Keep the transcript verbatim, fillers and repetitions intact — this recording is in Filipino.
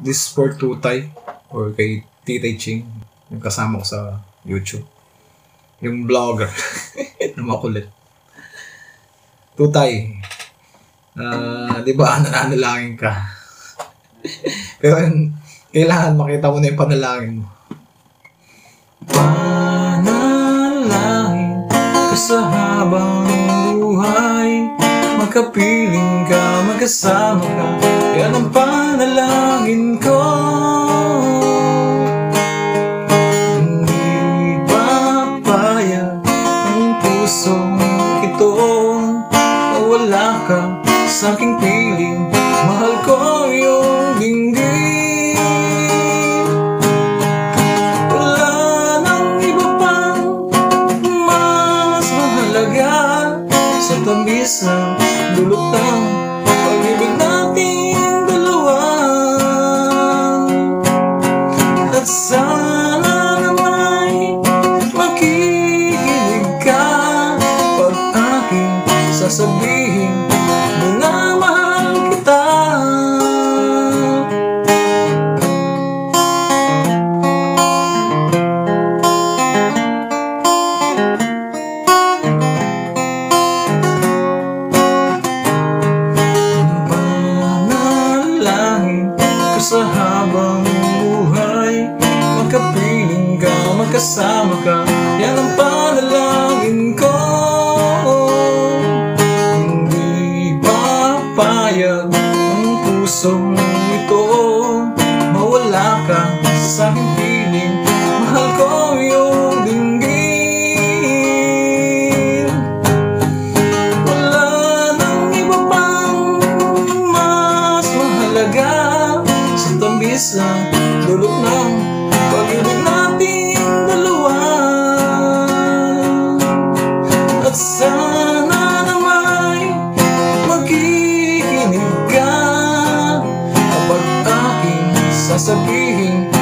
This for Tutay or kay Titay Ching, yung kasama ko sa YouTube. Yung vlogger na makulit. Tutay, uh, di ba nananalangin ka? Pero kailangan makita mo na yung panalangin mo. Panalangin ka sa habang buhay, magkapiling ka, magkasama ka, yan ang panalangin ko. Hindi papayag ang pusong ito, mawala ka sa aking piling, mahal ko yung dinggin. Wala nang iba pang mas mahalaga sa tamis ng dulot ng pag-ibig nating dalawa. At sana nama'y makikinig ka pag aking sasabihin na mahal kita. Panalangin ka sa habang buhay, magkapiling ka, magkasama ka, yan ang panalangin ko. Hindi papayag ang pusong ito, mawala ka sa aking piling, mahal ko yung dinggin. Wala nang iba pang mas mahalaga sa tamis ng dulot ng pag-ibig nating dalawa. At sana nama'y makikinig ka kapag aking sasabihin